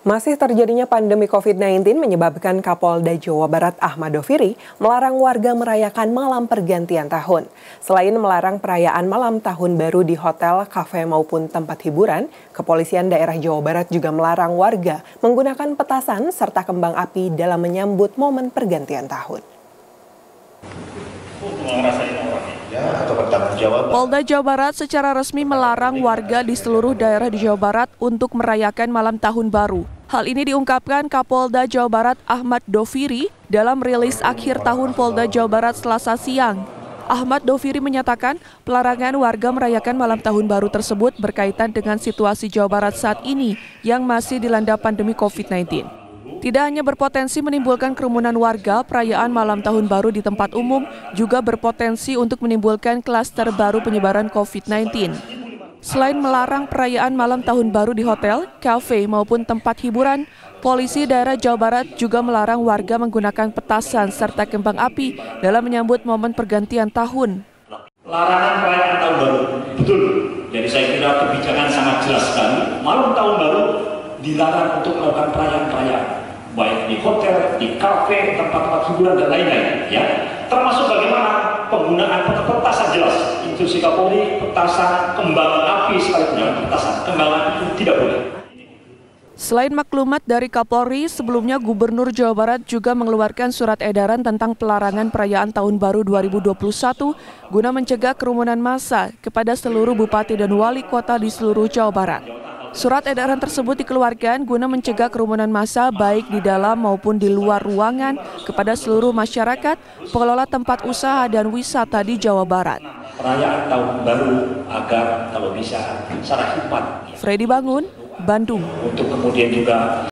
Masih terjadinya pandemi COVID-19 menyebabkan Kapolda Jawa Barat Ahmad Doviri melarang warga merayakan malam pergantian tahun. Selain melarang perayaan malam tahun baru di hotel, kafe maupun tempat hiburan, Kepolisian Daerah Jawa Barat juga melarang warga menggunakan petasan serta kembang api dalam menyambut momen pergantian tahun. Polda Jawa Barat secara resmi melarang warga di seluruh daerah di Jawa Barat untuk merayakan malam tahun baru. Hal ini diungkapkan Kapolda Jawa Barat Ahmad Doviri dalam rilis akhir tahun Polda Jawa Barat Selasa siang. Ahmad Doviri menyatakan pelarangan warga merayakan malam tahun baru tersebut berkaitan dengan situasi Jawa Barat saat ini yang masih dilanda pandemi COVID-19. Tidak hanya berpotensi menimbulkan kerumunan warga, perayaan malam tahun baru di tempat umum juga berpotensi untuk menimbulkan klaster baru penyebaran COVID-19. Selain melarang perayaan malam tahun baru di hotel, kafe maupun tempat hiburan, polisi daerah Jawa Barat juga melarang warga menggunakan petasan serta kembang api dalam menyambut momen pergantian tahun. Larangan perayaan tahun baru, betul. Jadi saya kira kebijakan sangat jelas sekali. Malam tahun baru dilarang untuk melakukan perayaan-perayaan, baik di hotel, di kafe, tempat-tempat hiburan dan lain-lain. Ya, termasuk bagaimana penggunaan petasan jelas. Instruksi Kapolri, petasan, kembang api sekalipun, petasan, kembang api tidak boleh. Selain maklumat dari Kapolri, sebelumnya Gubernur Jawa Barat juga mengeluarkan surat edaran tentang pelarangan perayaan Tahun Baru 2021 guna mencegah kerumunan massa kepada seluruh bupati dan wali kota di seluruh Jawa Barat. Surat edaran tersebut dikeluarkan guna mencegah kerumunan massa baik di dalam maupun di luar ruangan kepada seluruh masyarakat, pengelola tempat usaha dan wisata di Jawa Barat. Perayaan tahun baru agar kalau bisa secara hikmat. Freddy Bangun, Bandung. Untuk kemudian juga